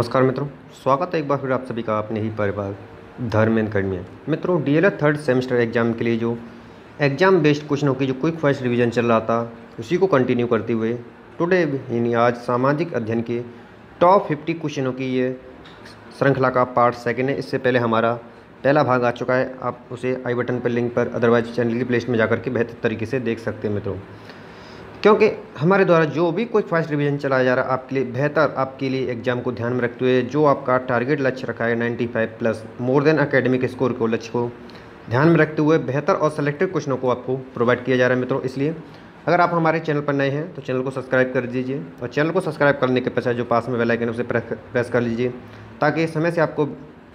नमस्कार मित्रों, स्वागत है एक बार फिर आप सभी का अपने ही परिवार धर्मेंद्र अकेडमी में। मित्रों, डीएलएड थर्ड सेमेस्टर एग्जाम के लिए जो एग्जाम बेस्ड क्वेश्चनों की जो क्विक फर्स्ट रिवीजन चल रहा था उसी को कंटिन्यू करते हुए टुडे यानी आज सामाजिक अध्ययन के टॉप 50 क्वेश्चनों की ये श्रृंखला का पार्ट सेकेंड है। इससे पहले हमारा पहला भाग आ चुका है, आप उसे आई बटन पर लिंक पर अदरवाइज चैनल की प्लेलिस्ट में जाकर के बेहतर तरीके से देख सकते हैं मित्रों, क्योंकि हमारे द्वारा जो भी कोई फर्स्ट रिवीजन चलाया जा रहा है आपके लिए बेहतर, आपके लिए एग्जाम को ध्यान में रखते हुए जो आपका टारगेट लक्ष्य रखा है 95 plus more than academic score को लक्ष्य को ध्यान में रखते हुए बेहतर और सेलेक्टेड क्वेश्चनों को आपको प्रोवाइड किया जा रहा है मित्रों। इसलिए अगर आप हमारे चैनल पर नए हैं तो चैनल को सब्सक्राइब कर दीजिए और चैनल को सब्सक्राइब करने के पश्चात जो पास में बेल आइकन है उसे प्रेस कर लीजिए ताकि समय से आपको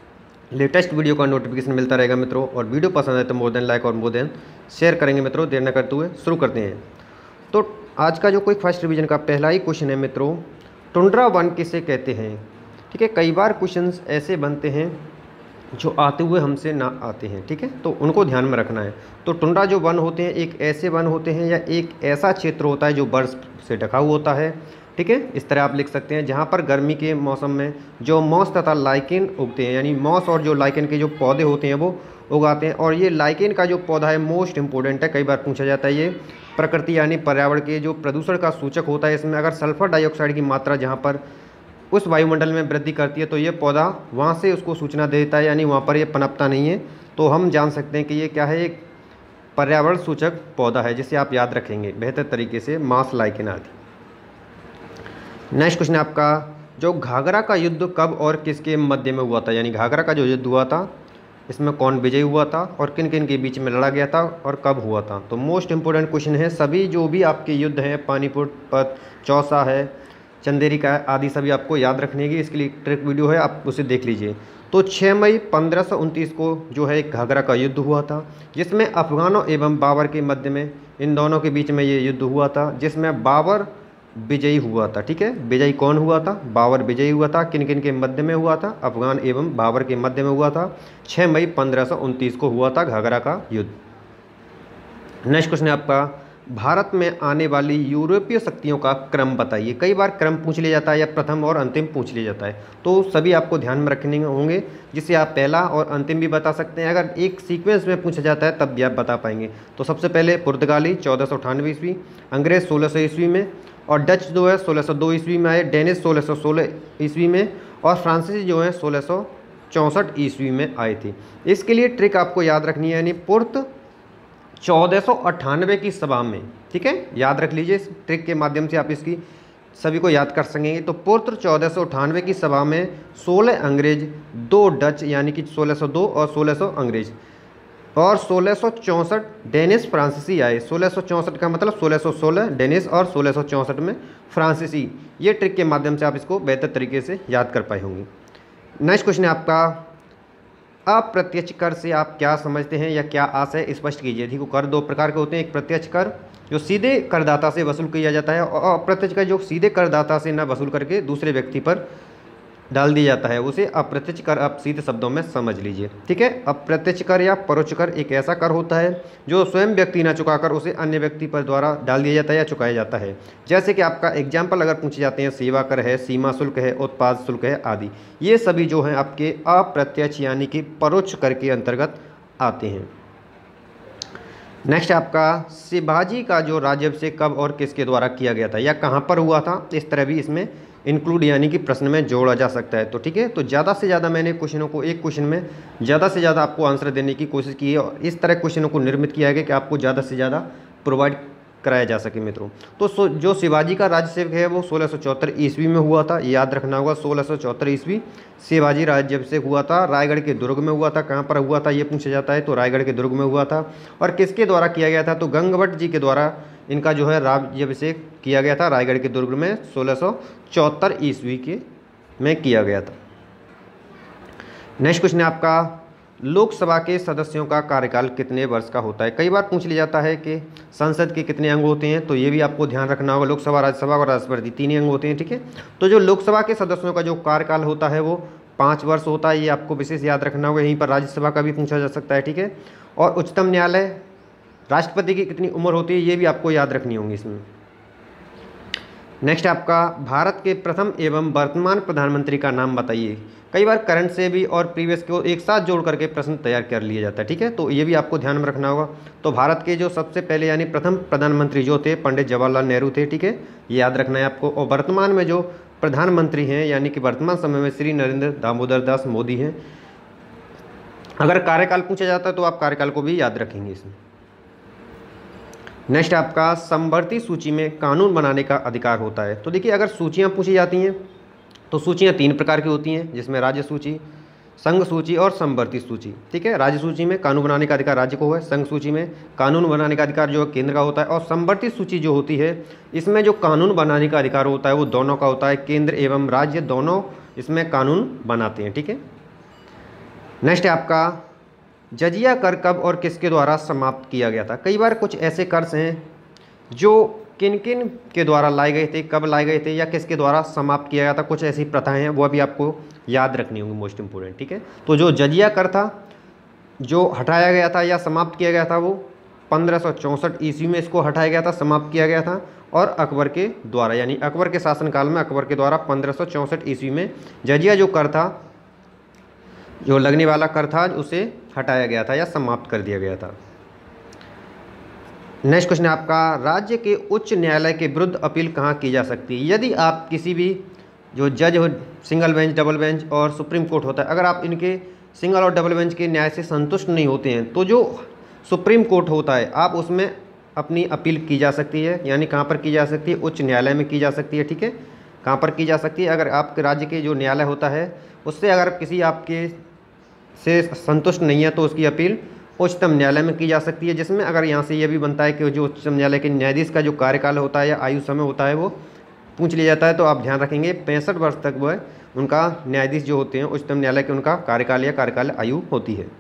लेटेस्ट वीडियो का नोटिफिकेशन मिलता रहेगा मित्रों। और वीडियो पसंद आए तो मोर देन लाइक और मोर देन शेयर करेंगे मित्रों। देर न करते हुए शुरू करते हैं। तो आज का जो कोई फर्स्ट रिवीजन का पहला ही क्वेश्चन है मित्रों, टुंड्रा वन किसे कहते हैं। ठीक है, कई बार क्वेश्चंस ऐसे बनते हैं जो आते हुए हमसे ना आते हैं, ठीक है, तो उनको ध्यान में रखना है। तो टुंड्रा जो वन होते हैं एक ऐसे वन होते हैं या एक ऐसा क्षेत्र होता है जो बर्फ से ढका हुआ होता है। ठीक है, इस तरह आप लिख सकते हैं जहाँ पर गर्मी के मौसम में जो मॉस तथा लाइकेन उगते हैं, यानी मॉस और जो लाइकेन के जो पौधे होते हैं वो उगाते हैं। और ये लाइकेन का जो पौधा है मोस्ट इंपॉर्टेंट है, कई बार पूछा जाता है। ये प्रकृति यानी पर्यावरण के जो प्रदूषण का सूचक होता है। इसमें अगर सल्फर डाइऑक्साइड की मात्रा जहाँ पर उस वायुमंडल में वृद्धि करती है तो ये पौधा वहाँ से उसको सूचना दे देता है, यानी वहाँ पर ये पनपता नहीं है। तो हम जान सकते हैं कि ये क्या है, एक पर्यावरण सूचक पौधा है जिसे आप याद रखेंगे बेहतर तरीके से, मास लाइकेन आदि। नेक्स्ट क्वेश्चन है आपका, जो घाघरा का युद्ध कब और किसके मध्य में हुआ था, यानी घाघरा का जो युद्ध हुआ था इसमें कौन विजयी हुआ था और किन किन के बीच में लड़ा गया था और कब हुआ था। तो मोस्ट इंपोर्टेंट क्वेश्चन है। सभी जो भी आपके युद्ध हैं, पानीपत, चौसा है, चंदेरी का आदि सभी आपको याद रखने की, इसके लिए ट्रिक वीडियो है, आप उसे देख लीजिए। तो 6 मई 1529 को जो है एक घाघरा का युद्ध हुआ था जिसमें अफगानों एवं बाबर के मध्य में, इन दोनों के बीच में ये युद्ध हुआ था जिसमें बाबर विजयी हुआ था। ठीक है, विजयी कौन हुआ था, बाबर विजयी हुआ था। किन किन के मध्य में हुआ था, अफगान एवं बाबर के मध्य में हुआ था। 6 मई 1529 को हुआ था घाघरा का युद्ध। नेक्स्ट क्वेश्चन है आपका, भारत में आने वाली यूरोपीय शक्तियों का क्रम बताइए। कई बार क्रम पूछ लिया जाता है या प्रथम और अंतिम पूछ लिया जाता है, तो सभी आपको ध्यान में रखने होंगे जिससे आप पहला और अंतिम भी बता सकते हैं। अगर एक सीक्वेंस में पूछा जाता है तब भी आप बता पाएंगे। तो सबसे पहले पुर्तगाली 1498 ईस्वी, अंग्रेज 1600 ईस्वी में, और डच जो है 1602 ईस्वी में आए, डेनिश 1616 ईस्वी में, और फ्रांसीसी जो है 1664 ईस्वी में आए थे। इसके लिए ट्रिक आपको याद रखनी है, यानी पुर्त 1498 की सभा में। ठीक है, याद रख लीजिए, इस ट्रिक के माध्यम से आप इसकी सभी को याद कर सकेंगे। तो पुर्त 1498 की सभा में 16 अंग्रेज, 2 डच यानी कि 1602 और 1600 अंग्रेज, और 1664 डेनिश फ्रांसीसी आए। 1664 का मतलब 1616 डेनिश और 1664 में फ्रांसीसी। ये ट्रिक के माध्यम से आप इसको बेहतर तरीके से याद कर पाए होंगे। नेक्स्ट क्वेश्चन है आपका, अप्रत्यक्ष कर से आप क्या समझते हैं या क्या आशय स्पष्ट कीजिए। देखो, कर दो प्रकार के होते हैं, एक प्रत्यक्ष कर जो सीधे करदाता से वसूल किया जाता है, और अप्रत्यक्ष कर जो सीधे करदाता से न वसूल करके दूसरे व्यक्ति पर डाल दिया जाता है, उसे अप्रत्यक्ष कर आप सीधे शब्दों में समझ लीजिए। ठीक है, अप्रत्यक्ष कर या परोक्ष कर एक ऐसा कर होता है जो स्वयं व्यक्ति न चुकाकर उसे अन्य व्यक्ति पर द्वारा डाल दिया जाता है या चुकाया जाता है। जैसे कि आपका एग्जाम्पल अगर पूछे जाते हैं, सेवा कर है, सीमा शुल्क है, उत्पाद शुल्क है आदि, ये सभी जो हैं आपके अप्रत्यक्ष यानी कि परोक्ष कर के अंतर्गत आते हैं। नेक्स्ट आपका, शिवाजी का जो राज्याभिषेक कब और किसके द्वारा किया गया था या कहाँ पर हुआ था, इस तरह भी इसमें इंक्लूड यानी कि प्रश्न में जोड़ा जा सकता है। तो ठीक है, तो ज़्यादा से ज़्यादा मैंने क्वेश्चनों को, एक क्वेश्चन में ज़्यादा से ज़्यादा आपको आंसर देने की कोशिश की है और इस तरह क्वेश्चनों को निर्मित किया गया कि आपको ज़्यादा से ज़्यादा प्रोवाइड कराया जा सके मित्रों। तो जो शिवाजी का राज्याभिषेक है वो 1674 ईस्वी में हुआ था, याद रखना होगा। 1674 ईस्वी शिवाजी राज्याभिषेक हुआ था, रायगढ़ के दुर्ग में हुआ था। कहाँ पर हुआ था ये पूछा जाता है, तो रायगढ़ के दुर्ग में हुआ था। और किसके द्वारा किया गया था, तो गंगभट्ट जी के द्वारा इनका जो है राज्याभिषेक किया गया था रायगढ़ के दुर्ग में 1674 ईस्वी के में किया गया था। नेक्स्ट क्वेश्चन है आपका, लोकसभा के सदस्यों का कार्यकाल कितने वर्ष का होता है। कई बार पूछ लिया जाता है कि संसद के कितने अंग होते हैं, तो ये भी आपको ध्यान रखना होगा। लोकसभा, राज्यसभा और राष्ट्रपति 3 ही अंग होते हैं। ठीक है, तो जो लोकसभा के सदस्यों का जो कार्यकाल होता है वो 5 वर्ष होता है, ये आपको विशेष याद रखना होगा। यहीं पर राज्यसभा का भी पूछा जा सकता है। ठीक है, और उच्चतम न्यायालय, राष्ट्रपति की कितनी उम्र होती है, ये भी आपको याद रखनी होगी इसमें। नेक्स्ट आपका भारत के प्रथम एवं वर्तमान प्रधानमंत्री का नाम बताइए। कई बार करंट से भी और प्रीवियस को एक साथ जोड़ करके प्रश्न तैयार कर लिया जाता है, ठीक है, तो ये भी आपको ध्यान में रखना होगा। तो भारत के जो सबसे पहले यानी प्रथम प्रधानमंत्री जो थे पंडित जवाहरलाल नेहरू थे, ठीक है, ये याद रखना है आपको। और वर्तमान में जो प्रधानमंत्री हैं यानी कि वर्तमान समय में श्री नरेंद्र दामोदर दास मोदी हैं। अगर कार्यकाल पूछा जाता है तो आप कार्यकाल को भी याद रखेंगे इसमें। नेक्स्ट आपका समवर्ती सूची में कानून बनाने का अधिकार होता है। तो देखिए, अगर सूचियाँ पूछी जाती हैं तो सूचियाँ 3 प्रकार की होती हैं, जिसमें राज्य सूची, संघ सूची और समवर्ती सूची, ठीक है। राज्य सूची में कानून बनाने का अधिकार राज्य को है, संघ सूची में कानून बनाने का अधिकार जो है केंद्र का होता है, और समवर्ती सूची जो होती है इसमें जो कानून बनाने का अधिकार होता है वो दोनों का होता है, केंद्र एवं राज्य दोनों इसमें कानून बनाते हैं, ठीक है। नेक्स्ट है आपका जजिया कर कब और किसके द्वारा समाप्त किया गया था। कई बार कुछ ऐसे कर्स हैं जो किन किन के द्वारा लाए गए थे, कब लाए गए थे या किसके द्वारा समाप्त किया गया था, कुछ ऐसी प्रथाएं हैं वो अभी आपको याद रखनी होंगी, मोस्ट इंपोर्टेंट, ठीक है। तो जो जजिया कर था जो हटाया गया था या समाप्त किया गया था वो 1564 ईस्वी में इसको हटाया गया था, समाप्त किया गया था, और अकबर के द्वारा यानी अकबर के शासनकाल में अकबर के द्वारा 1564 ईस्वी में जजिया जो कर था, जो लगने वाला कर था, उसे हटाया गया था या समाप्त कर दिया गया था। नेक्स्ट क्वेश्चन है आपका राज्य के उच्च न्यायालय के विरुद्ध अपील कहाँ की जा सकती है। यदि आप किसी भी जो जज हो, सिंगल बेंच, डबल बेंच और सुप्रीम कोर्ट होता है, अगर आप इनके सिंगल और डबल बेंच के न्याय से संतुष्ट नहीं होते हैं तो जो सुप्रीम कोर्ट होता है आप उसमें अपनी अपील की जा सकती है। यानी कहाँ पर की जा सकती है, उच्च न्यायालय में की जा सकती है, ठीक है। कहाँ पर की जा सकती है, अगर आपके राज्य के जो न्यायालय होता है उससे अगर किसी आपके से संतुष्ट नहीं है तो उसकी अपील उच्चतम न्यायालय में की जा सकती है, जिसमें अगर यहाँ से यह भी बनता है कि जो उच्चतम न्यायालय के न्यायाधीश का जो कार्यकाल होता है या आयु समय होता है वो पूछ लिया जाता है, तो आप ध्यान रखेंगे 65 वर्ष तक वह उनका न्यायाधीश जो होते हैं उच्चतम न्यायालय के उनका कार्यकाल या कार्यकाल आयु होती है।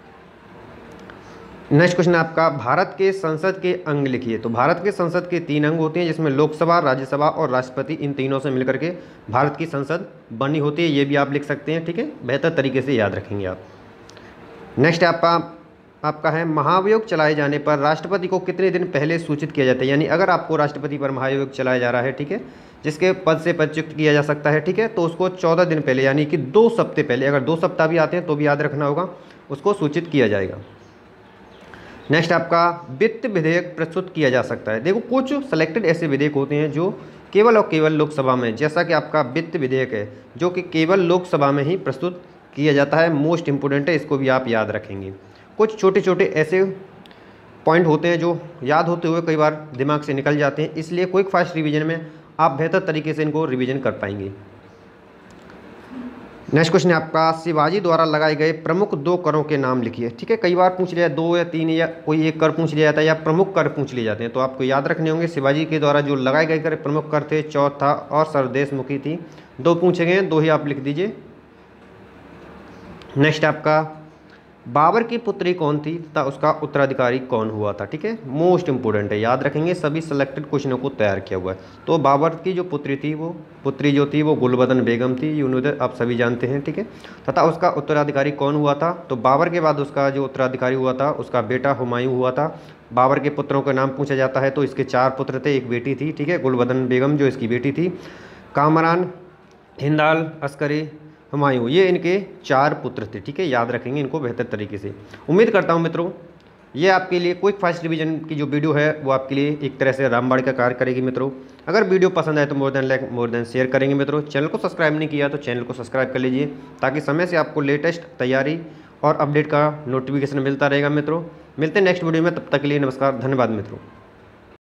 नेक्स्ट क्वेश्चन आपका भारत के संसद के अंग लिखिए। तो भारत के संसद के 3 अंग होते हैं, जिसमें लोकसभा, राज्यसभा और राष्ट्रपति, इन तीनों से मिलकर के भारत की संसद बनी होती है। ये भी आप लिख सकते हैं, ठीक है, बेहतर तरीके से याद रखेंगे आप। नेक्स्ट आपका है महाभियोग चलाए जाने पर राष्ट्रपति को कितने दिन पहले सूचित किया जाता है। यानी अगर आपको राष्ट्रपति पर महाभियोग चलाया जा रहा है, ठीक है, जिसके पद से पदच्युत किया जा सकता है, ठीक है, तो उसको 14 दिन पहले यानी कि 2 सप्ताह पहले, अगर 2 सप्ताह भी आते हैं तो भी याद रखना होगा, उसको सूचित किया जाएगा। नेक्स्ट आपका वित्त विधेयक प्रस्तुत किया जा सकता है। देखो, कुछ सेलेक्टेड ऐसे विधेयक होते हैं जो केवल और केवल लोकसभा में, जैसा कि आपका वित्त विधेयक है जो कि केवल लोकसभा में ही प्रस्तुत किया जाता है, मोस्ट इंपोर्टेंट है, इसको भी आप याद रखेंगे। कुछ छोटे छोटे ऐसे पॉइंट होते हैं जो याद होते हुए कई बार दिमाग से निकल जाते हैं, इसलिए क्विक फास्ट रिवीजन में आप बेहतर तरीके से इनको रिवीजन कर पाएंगे। नेक्स्ट क्वेश्चन है आपका शिवाजी द्वारा लगाए गए प्रमुख 2 करों के नाम लिखिए। ठीक है, कई बार पूछ लिया 2 या 3 या कोई एक कर पूछ लिया जाता है या प्रमुख कर पूछ लिए जाते हैं, तो आपको याद रखने होंगे शिवाजी के द्वारा जो लगाए गए कर प्रमुख कर थे चौथा और सरदेशमुखी थी। 2 पूछे गए, 2 ही आप लिख दीजिए। नेक्स्ट आपका बाबर की पुत्री कौन थी तथा उसका उत्तराधिकारी कौन हुआ था। ठीक है, मोस्ट इंपोर्टेंट है, याद रखेंगे, सभी सिलेक्टेड क्वेश्चनों को तैयार किया हुआ है। तो बाबर की जो पुत्री थी वो गुलबदन बेगम थी, यूनुदर आप सभी जानते हैं। ठीक है, तथा उसका उत्तराधिकारी कौन हुआ था, तो बाबर के बाद उसका जो उत्तराधिकारी हुआ था उसका बेटा हुमायूं हुआ था। बाबर के पुत्रों का नाम पूछा जाता है तो इसके 4 पुत्र थे, एक बेटी थी। ठीक है, गुलबदन बेगम जो इसकी बेटी थी, कामरान, हिंदाल, अस्करी, हुमायूं, ये इनके 4 पुत्र थे। ठीक है, याद रखेंगे इनको बेहतर तरीके से। उम्मीद करता हूं मित्रों ये आपके लिए क्विक फास्ट रिवीजन की जो वीडियो है वो आपके लिए एक तरह से रामबाण का कार्य करेगी। मित्रों अगर वीडियो पसंद आए तो more than like more than share करेंगे। मित्रों चैनल को सब्सक्राइब नहीं किया तो चैनल को सब्सक्राइब कर लीजिए ताकि समय से आपको लेटेस्ट तैयारी और अपडेट का नोटिफिकेशन मिलता रहेगा। मित्रों मिलते हैं नेक्स्ट वीडियो में, तब तक के लिए नमस्कार, धन्यवाद मित्रों।